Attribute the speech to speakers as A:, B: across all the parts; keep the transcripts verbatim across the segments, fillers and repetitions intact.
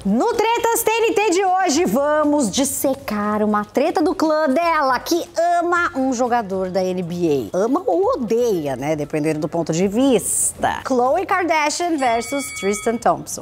A: No Tretas T N T de hoje, vamos dissecar uma treta do clã dela, que ama um jogador da N B A. Ama ou odeia, né? Dependendo do ponto de vista. Khloe Kardashian versus Tristan Thompson.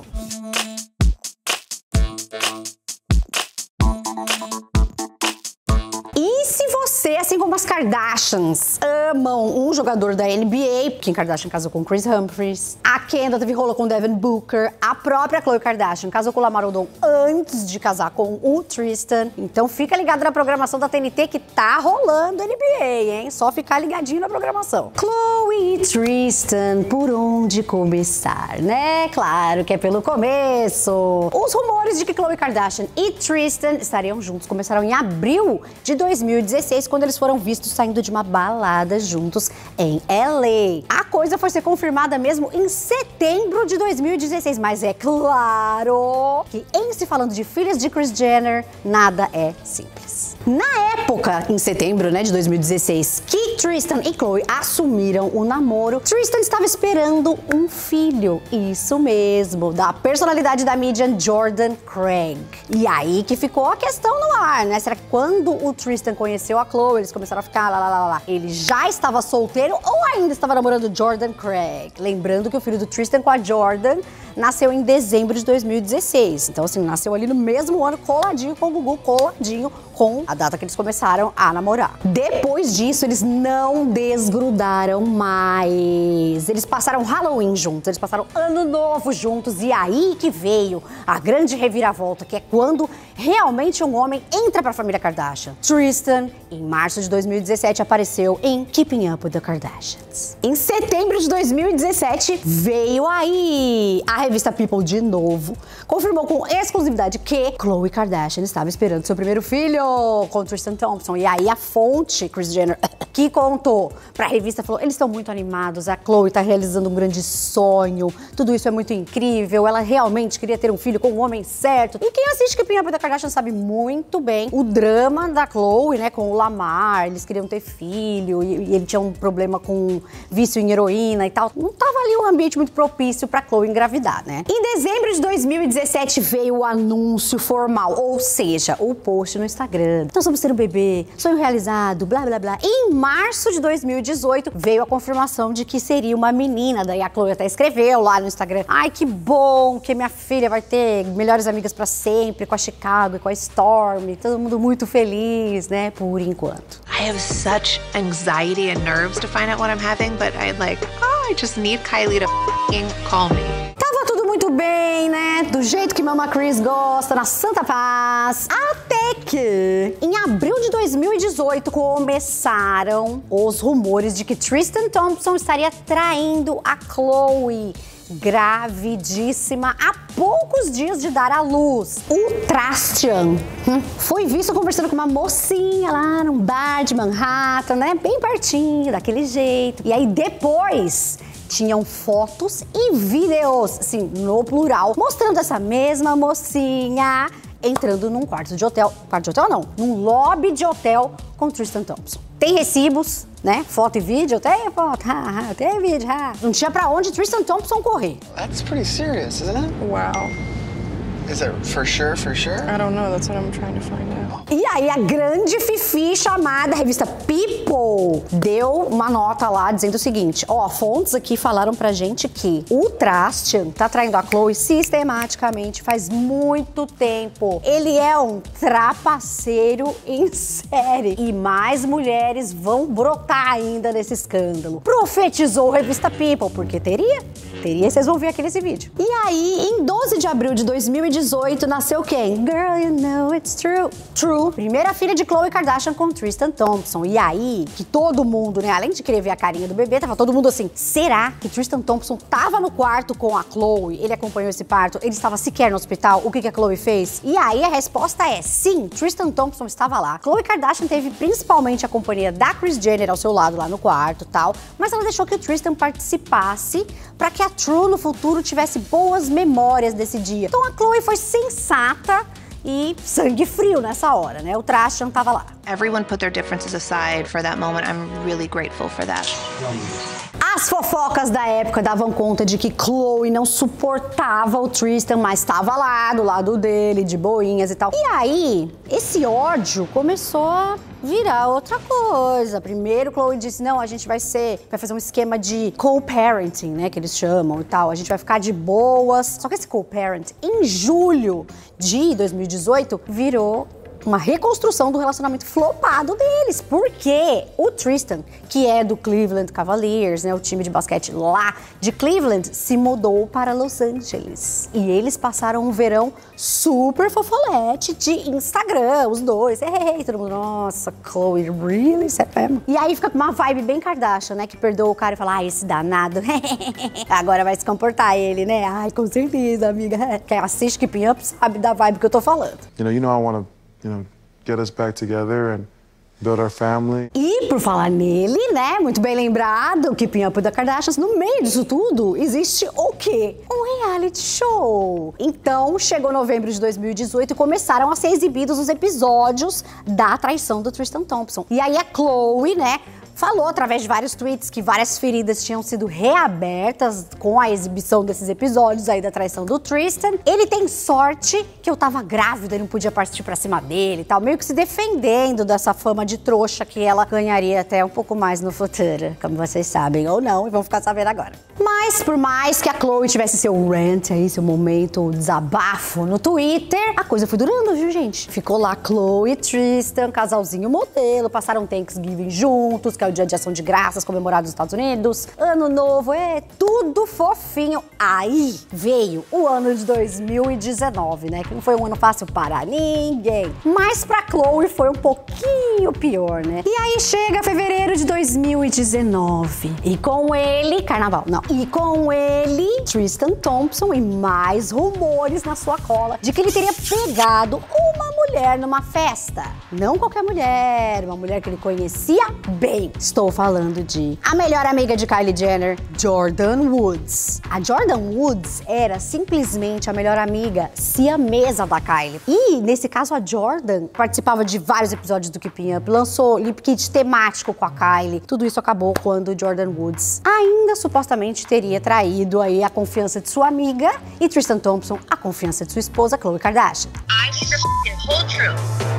A: E se você, assim como as Kardashians, amam um jogador da N B A, Kim Kardashian casou com Kris Humphries, a Kendall teve rolo com Devin Booker, a própria Khloe Kardashian casou com Lamar Odom antes de casar com o Tristan. Então fica ligado na programação da T N T que tá rolando N B A, hein? Só ficar ligadinho na programação. Khloe e Tristan, por onde começar, né? Claro que é pelo começo. Os rumores de que Khloe Kardashian e Tristan estariam juntos começaram em abril de dois mil e dezesseis, quando eles foram vistos saindo de uma balada juntos em L A. A coisa foi ser confirmada mesmo em setembro de dois mil e dezesseis, mas é claro que, em se falando de filhas de Kris Jenner, nada é simples. Na época, em setembro, né, de dois mil e dezesseis, que Tristan e Khloe assumiram o namoro, Tristan estava esperando um filho, isso mesmo, da personalidade da mídia Jordan Craig. E aí que ficou a questão no ar, né? Será que quando o Tristan conheceu a Khloe, eles começaram a ficar lá, lá, lá, lá, ele já estava solteiro ou ainda estava namorando Jordan Craig? Lembrando que o filho do Tristan com a Jordan nasceu em dezembro de dois mil e dezesseis. Então, assim, nasceu ali no mesmo ano, coladinho com o Gugu, coladinho com a data que eles começaram a namorar. Depois disso, eles não desgrudaram mais. Eles passaram Halloween juntos, eles passaram Ano Novo juntos, e aí que veio a grande reviravolta, que é quando realmente um homem entra pra família Kardashian. Tristan, em março de dois mil e dezessete, apareceu em Keeping Up with the Kardashians. Em setembro de dois mil e dezessete, veio aí a revista People de novo, confirmou com exclusividade que Khloe Kardashian estava esperando seu primeiro filho com Tristan Thompson. E aí a fonte, Kris Jenner, que contou pra revista, falou: eles estão muito animados, a Khloe tá realizando um grande sonho, tudo isso é muito incrível, ela realmente queria ter um filho com o homem certo. E quem assiste Keeping Up with the Kardashian sabe muito bem o drama da Khloe, né, com o Lamar, eles queriam ter filho e, e ele tinha um problema com vício em heroína e tal. Não tava ali um ambiente muito propício pra Khloe engravidar, né? Em dezembro de dois mil e dezessete veio o anúncio formal, ou seja, o post no Instagram: nós vamos ter um bebê, sonho realizado, blá blá blá. E em março de dois mil e dezoito veio a confirmação de que seria uma menina. Daí a Khloe até escreveu lá no Instagram: ai, que bom que minha filha vai ter melhores amigas pra sempre, com a Chicago e com a Stormy, todo mundo muito feliz, né, por enquanto.
B: I have such anxiety and nerves to find out what I'm having, but I like, oh, I just need Kylie to f***ing call me.
A: Tava tudo muito bem, né? Do jeito que Mama Kris gosta, na santa paz. Até que, em abril de dois mil e dezoito, começaram os rumores de que Tristan Thompson estaria traindo a Khloe, gravidíssima, há poucos dias de dar à luz. O Tristan hum, foi visto conversando com uma mocinha lá num bar de Manhattan, né? Bem pertinho, daquele jeito. E aí depois tinham fotos e vídeos, assim, no plural, mostrando essa mesma mocinha entrando num quarto de hotel, quarto de hotel não, num lobby de hotel com Tristan Thompson. Tem recibos, né? Foto e vídeo, tem foto, ha, ha, tem vídeo, ha. Não tinha pra onde Tristan Thompson correr.
C: That's pretty serious, isn't it?
D: Wow.
C: Is it for sure, for sure?
D: I don't know, that's what I'm trying to find out.
A: E aí a grande fifi chamada revista People deu uma nota lá dizendo o seguinte: ó, fontes aqui falaram pra gente que o Tristan tá traindo a Khloe sistematicamente faz muito tempo. Ele é um trapaceiro em série e mais mulheres vão brotar ainda nesse escândalo. Profetizou a revista People, porque teria, teria, vocês vão ver aqui nesse vídeo. E aí, em doze de abril de dois mil e dezoito, nasceu quem? Girl, you know it's true. True. Primeira filha de Khloe Kardashian com Tristan Thompson. E aí, que todo mundo, né, além de querer ver a carinha do bebê, tava todo mundo assim: será que Tristan Thompson tava no quarto com a Khloe? Ele acompanhou esse parto? Ele estava sequer no hospital? O que que a Khloe fez? E aí a resposta é sim, Tristan Thompson estava lá. Khloe Kardashian teve principalmente a companhia da Kris Jenner ao seu lado lá no quarto e tal, mas ela deixou que o Tristan participasse para que a True no futuro tivesse boas memórias desse dia. Então a Khloe foi sensata e sangue frio nessa hora, né? O Tristan tava lá.
B: Everyone put their differences aside for that moment. I'm really grateful for that.
A: As fofocas da época davam conta de que Khloe não suportava o Tristan, mas estava lá, do lado dele, de boinhas e tal. E aí, esse ódio começou a virar outra coisa. Primeiro, Khloe disse, não, a gente vai ser, vai fazer um esquema de co-parenting, né, que eles chamam e tal. A gente vai ficar de boas. Só que esse co-parent, em julho de dois mil e dezoito, virou uma reconstrução do relacionamento flopado deles. Porque o Tristan, que é do Cleveland Cavaliers, né, o time de basquete lá de Cleveland, se mudou para Los Angeles. E eles passaram um verão super fofolete de Instagram, os dois. Ei, todo mundo, nossa, Khloe, really? Sério? E aí fica com uma vibe bem Kardashian, né, que perdoa o cara e fala, ah, esse danado, agora vai se comportar ele, né? Ai, com certeza, amiga. Quem assiste Keeping Up sabe da vibe que eu tô falando.
E: You know, you know I wanna you know, get us back together and build our family.
A: E por falar nele, né, muito bem lembrado, o Keeping Up with the Kardashians, no meio disso tudo, existe o quê? Um reality show. Então, chegou novembro de dois mil e dezoito e começaram a ser exibidos os episódios da traição do Tristan Thompson. E aí a Khloe, né, falou através de vários tweets que várias feridas tinham sido reabertas com a exibição desses episódios aí da traição do Tristan. Ele tem sorte que eu tava grávida e não podia partir pra cima dele e tal, meio que se defendendo dessa fama de trouxa que ela ganharia até um pouco mais no futuro, como vocês sabem ou não, e vão ficar sabendo agora. Mas por mais que a Khloe tivesse seu rant aí, seu momento desabafo no Twitter, a coisa foi durando, viu, gente? Ficou lá Khloe e Tristan, casalzinho modelo, passaram Thanksgiving juntos, que é o dia de ação de graças comemorado nos Estados Unidos, ano novo, é tudo fofinho. Aí veio o ano de dois mil e dezenove, né? Que não foi um ano fácil para ninguém. Mas pra Khloe foi um pouquinho pior, né? E aí chega fevereiro de dois mil e dezenove. E com ele, carnaval, não. E com ele, Tristan Thompson e mais rumores na sua cola de que ele teria pegado uma mulher numa festa. Não qualquer mulher, uma mulher que ele conhecia bem. Estou falando de a melhor amiga de Kylie Jenner, Jordyn Woods. A Jordyn Woods era simplesmente a melhor amiga siamesa da Kylie. E, nesse caso, a Jordyn participava de vários episódios do Keeping Up, lançou lip kit temático com a Kylie. Tudo isso acabou quando Jordyn Woods ainda supostamente teria traído aí a confiança de sua amiga e Tristan Thompson a confiança de sua esposa, Khloe Kardashian.
F: I need the whole truth.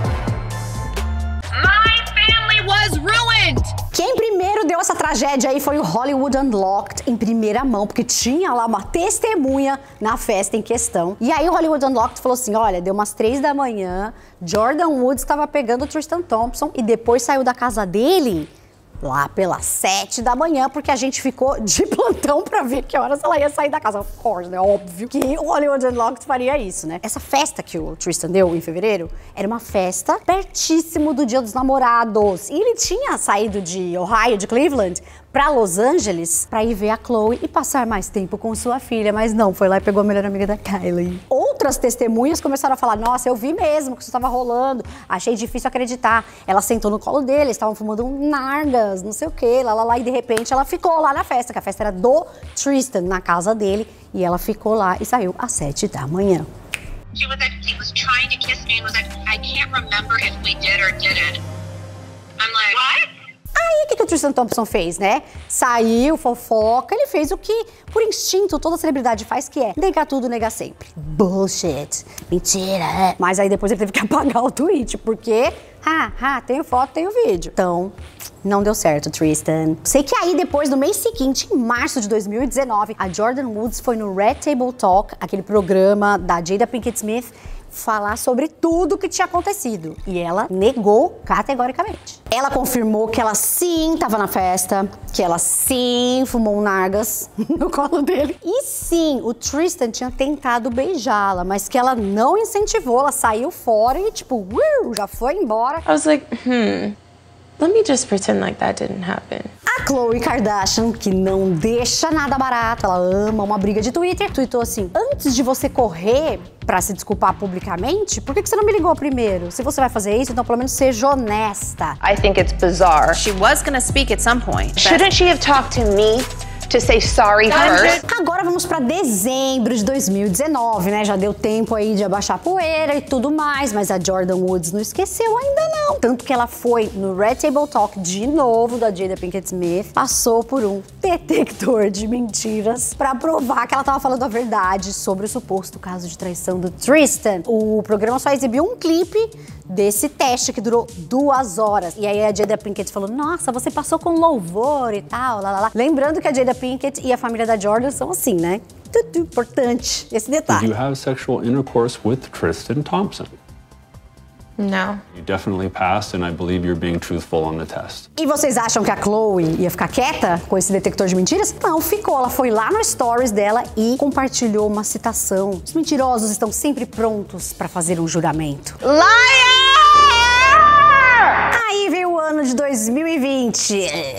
F: My family was ruined!
A: Quem primeiro deu essa tragédia aí foi o Hollywood Unlocked em primeira mão, porque tinha lá uma testemunha na festa em questão. E aí o Hollywood Unlocked falou assim, olha, deu umas três da manhã, Jordyn Woods estava pegando o Tristan Thompson e depois saiu da casa dele lá pelas sete da manhã, porque a gente ficou de plantão pra ver que horas ela ia sair da casa. Of course, né? Óbvio que o Hollywood Unlocked faria isso, né? Essa festa que o Tristan deu em fevereiro era uma festa pertíssimo do Dia dos Namorados. E ele tinha saído de Ohio, de Cleveland, pra Los Angeles pra ir ver a Khloe e passar mais tempo com sua filha, mas não, foi lá e pegou a melhor amiga da Kylie. Outras testemunhas começaram a falar, nossa, eu vi mesmo que isso estava rolando, achei difícil acreditar. Ela sentou no colo dele, eles estavam fumando um nargas, não sei o que, lá, lá, lá, e de repente ela ficou lá na festa, que a festa era do Tristan, na casa dele, e ela ficou lá e saiu às sete da manhã.
F: She was like, he was trying to kiss me and was like, I can't remember if we did or didn't. I'm like, what?
A: Aí, o que, que o Tristan Thompson fez, né? Saiu, fofoca, ele fez o que, por instinto, toda celebridade faz, que é negar tudo, negar sempre. Bullshit. Mentira. Mas aí depois ele teve que apagar o tweet, porque, ah, ah, tenho foto, tenho vídeo. Então, não deu certo, Tristan. Sei que aí, depois, no mês seguinte, em março de dois mil e dezenove, a Jordyn Woods foi no Red Table Talk, aquele programa da Jada Pinkett Smith, falar sobre tudo o que tinha acontecido. E ela negou categoricamente. Ela confirmou que ela sim estava na festa, que ela sim fumou um nargas no colo dele. E sim, o Tristan tinha tentado beijá-la, mas que ela não incentivou, ela saiu fora e tipo, uh, já foi embora.
D: I was like, hmm, let me just pretend like that didn't happen.
A: A Khloe Kardashian, que não deixa nada barato, ela ama uma briga de Twitter, tweetou assim, antes de você correr pra se desculpar publicamente, por que que você não me ligou primeiro? Se você vai fazer isso, então pelo menos seja honesta.
G: I think it's bizarre.
H: She was gonna speak at some point.
G: Shouldn't she have talked to me
B: to say sorry first.
A: Agora vamos pra dezembro de dois mil e dezenove, né? Já deu tempo aí de abaixar a poeira e tudo mais, mas a Jordyn Woods não esqueceu ainda não. Tanto que ela foi no Red Table Talk de novo da Jada Pinkett Smith, passou por um detector de mentiras pra provar que ela tava falando a verdade sobre o suposto caso de traição do Tristan. O programa só exibiu um clipe desse teste que durou duas horas. E aí a Jada Pinkett falou, nossa, você passou com louvor e tal, lá, lá, lá. Lembrando que a Jada Pinkett e a família da Jordyn são assim, né? Tudo importante, esse detalhe.
G: Did you have sexual intercourse with Tristan Thompson?
D: No.
G: You definitely passed, and I believe you're being truthful on the test.
A: E vocês acham que a Khloe ia ficar quieta com esse detector de mentiras? Não, ficou. Ela foi lá no stories dela e compartilhou uma citação. Os mentirosos estão sempre prontos para fazer um juramento.
B: Liar!
A: Aí veio o ano de dois mil e vinte.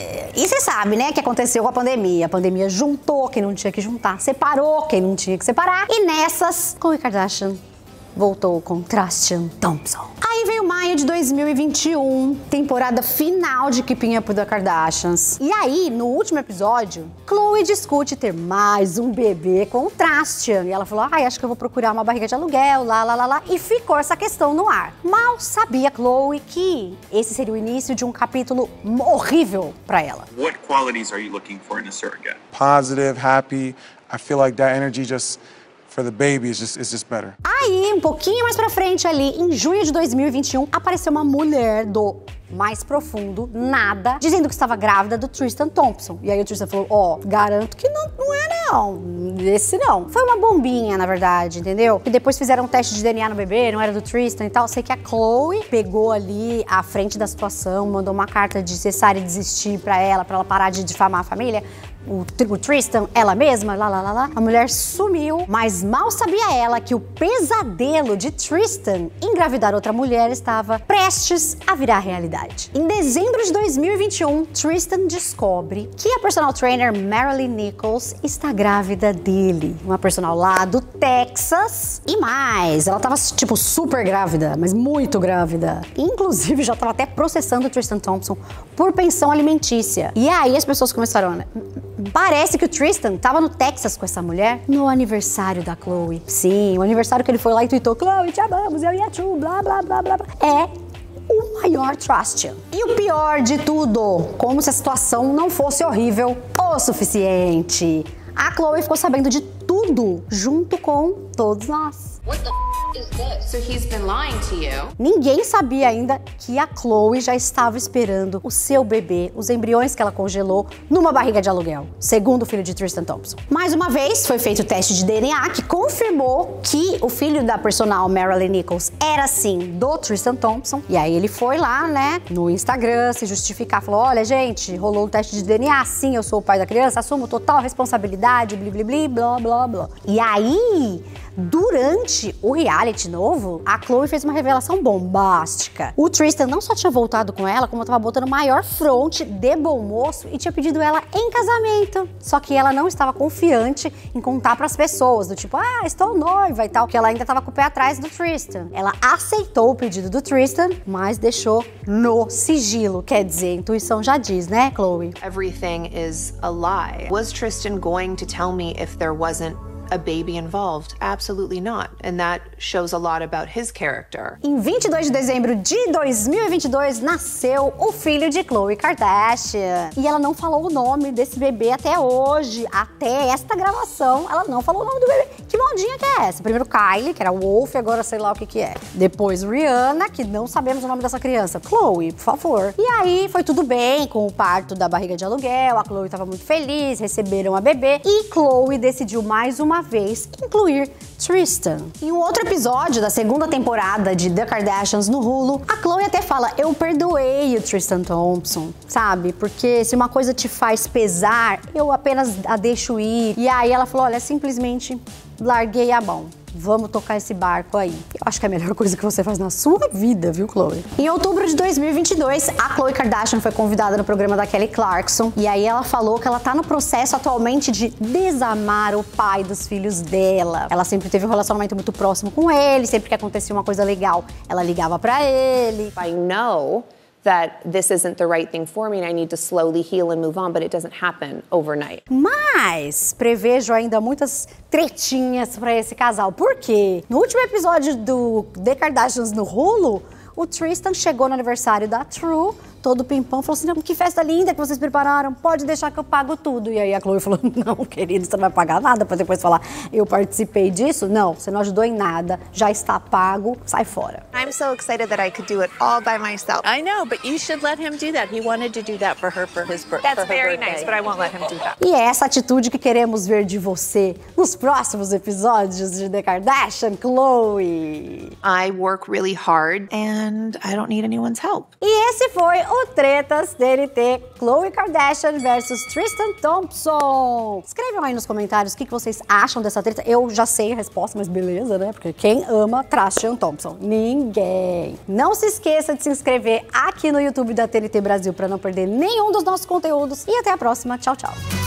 A: E você sabe, né, que aconteceu com a pandemia. A pandemia juntou quem não tinha que juntar, separou quem não tinha que separar. E nessas, Khloe Kardashian voltou com Tristan Thompson. Aí veio maio de dois mil e vinte e um, temporada final de Keeping Up with the Kardashians. E aí, no último episódio, Khloe discute ter mais um bebê com o Tristan. E ela falou, ai, acho que eu vou procurar uma barriga de aluguel, lá, lá, lá, lá. E ficou essa questão no ar. Mal sabia Khloe que esse seria o início de um capítulo horrível pra ela.
H: What qualities are you looking for in a surrogate?
E: Positive, happy. I feel like that energy just, for the baby, is just, is just better.
A: Aí, um pouquinho mais pra frente ali, em junho de dois mil e vinte e um, apareceu uma mulher do mais profundo, nada, dizendo que estava grávida do Tristan Thompson. E aí o Tristan falou, ó, oh, garanto que não, não é não, esse não. Foi uma bombinha, na verdade, entendeu? E depois fizeram um teste de D N A no bebê, não era do Tristan e tal. Sei que a Khloe pegou ali à frente da situação, mandou uma carta de cessar e desistir pra ela, pra ela parar de difamar a família. O, o Tristan, ela mesma, lá, lá, lá, lá. A mulher sumiu, mas mal sabia ela que o pesadelo de Tristan engravidar outra mulher estava prestes a virar realidade. Em dezembro de dois mil e vinte e um, Tristan descobre que a personal trainer Marilyn Nichols está grávida dele. Uma personal lá do Texas. E mais, ela tava, tipo, super grávida, mas muito grávida. Inclusive, já tava até processando o Tristan Thompson por pensão alimentícia. E aí as pessoas começaram a... Parece que o Tristan tava no Texas com essa mulher no aniversário da Khloe. Sim, o aniversário que ele foi lá e tweetou, Khloe, te amamos, eu e a Chu, blá, blá, blá, blá, blá. É o maior Tristan. E o pior de tudo, como se a situação não fosse horrível o suficiente. A Khloe ficou sabendo de tudo junto com todos nós.
F: What the f is this?
D: So he's been lying to you?
A: Ninguém sabia ainda que a Khloe já estava esperando o seu bebê, os embriões que ela congelou, numa barriga de aluguel, segundo o filho de Tristan Thompson. Mais uma vez, foi feito o teste de D N A que confirmou que o filho da personal Marilyn Nichols era, sim, do Tristan Thompson. E aí ele foi lá, né, no Instagram, se justificar, falou, olha, gente, rolou o teste de D N A, sim, eu sou o pai da criança, assumo total responsabilidade, blá, blá, blá, blá, blá, blá. E aí... Durante o reality novo, a Khloe fez uma revelação bombástica. O Tristan não só tinha voltado com ela, como tava botando maior fronte de bom moço e tinha pedido ela em casamento. Só que ela não estava confiante em contar pras pessoas, do tipo, ah, estou noiva e tal, que ela ainda tava com o pé atrás do Tristan. Ela aceitou o pedido do Tristan, mas deixou no sigilo. Quer dizer, a intuição já diz, né, Khloe?
B: Everything is a lie. Was Tristan going to tell me if there wasn't a baby involved? Absolutely not. And that shows a lot about his character.
A: Em vinte e dois de dezembro de dois mil e vinte e dois, nasceu o filho de Khloe Kardashian. E ela não falou o nome desse bebê até hoje. Até esta gravação, ela não falou o nome do bebê. Que modinha que é essa? Primeiro Kylie, que era Wolf, agora sei lá o que que é. Depois Rihanna, que não sabemos o nome dessa criança. Khloe, por favor. E aí foi tudo bem com o parto da barriga de aluguel. A Khloe estava muito feliz, receberam a bebê. E Khloe decidiu mais uma vez incluir Tristan. Em um outro episódio da segunda temporada de The Kardashians no Hulu, a Khloe até fala, eu perdoei o Tristan Thompson, sabe? Porque se uma coisa te faz pesar, eu apenas a deixo ir. E aí ela falou, olha, simplesmente larguei a mão. Vamos tocar esse barco aí. Eu acho que é a melhor coisa que você faz na sua vida, viu, Khloe? Em outubro de dois mil e vinte e dois, a Khloe Kardashian foi convidada no programa da Kelly Clarkson. E aí ela falou que ela tá no processo atualmente de desamar o pai dos filhos dela. Ela sempre teve um relacionamento muito próximo com ele. Sempre que acontecia uma coisa legal, ela ligava pra ele.
B: I know that this isn't the right thing for me and I need to slowly heal and move on, but it doesn't happen overnight.
A: Mas prevejo ainda muitas tretinhas pra esse casal. Por quê? No último episódio do The Kardashians no Hulu, o Tristan chegou no aniversário da True, todo pimpão, falou assim, que festa linda que vocês prepararam, pode deixar que eu pago tudo. E aí a Khloe falou, não, querido, você não vai pagar nada, pra depois falar, eu participei disso? Não, você não ajudou em nada, já está pago, sai fora.
I: I'm so excited that I could do it all by myself.
J: I know, but you should let him do that. He wanted to do that for her for his birthday.
I: That's very nice, but I won't let him do that.
A: E é essa atitude que queremos ver de você nos próximos episódios de The Kardashian, Khloe.
B: I work really hard and I don't need anyone's help.
A: E esse foi o Tretas T N T, Khloe Kardashian versus Tristan Thompson. Escrevam aí nos comentários o que vocês acham dessa treta. Eu já sei a resposta, mas beleza, né? Porque quem ama Tristan Thompson? Ninguém. Não se esqueça de se inscrever aqui no YouTube da T N T Brasil para não perder nenhum dos nossos conteúdos. E até a próxima. Tchau, tchau.